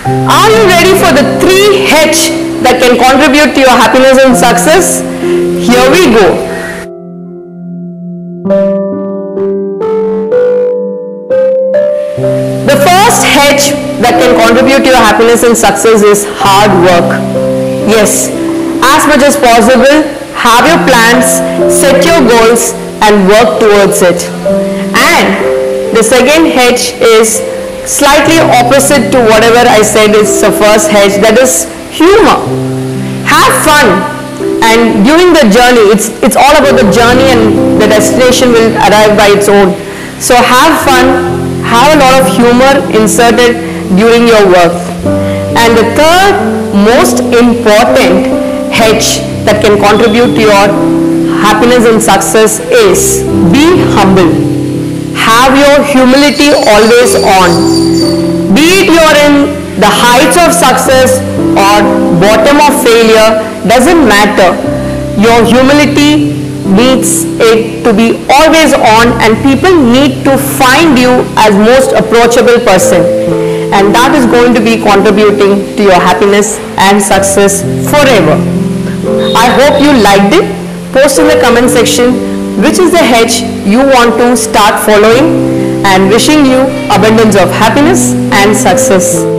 Are you ready for the 3H that can contribute to your happiness and success? Here we go. The first H that can contribute to your happiness and success is hard work. Yes, as much as possible, have your plans, set your goals and work towards it. And the second H is slightly opposite to whatever I said is the first H, that is humor. Have fun, and during the journey, it's all about the journey, and the destination will arrive by its own. So have fun, have a lot of humor inserted during your work. And the third most important H that can contribute to your happiness and success is be humble. Have your humility always on. Be it you're in the heights of success or bottom of failure, doesn't matter. Your humility needs it to be always on, and people need to find you as most approachable person, and that is going to be contributing to your happiness and success forever. I hope you liked it. Post in the comment section which is the H you want to start following, and wishing you abundance of happiness and success.